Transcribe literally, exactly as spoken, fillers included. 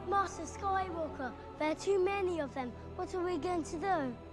Master Skywalker, there are too many of them. What are we going to do?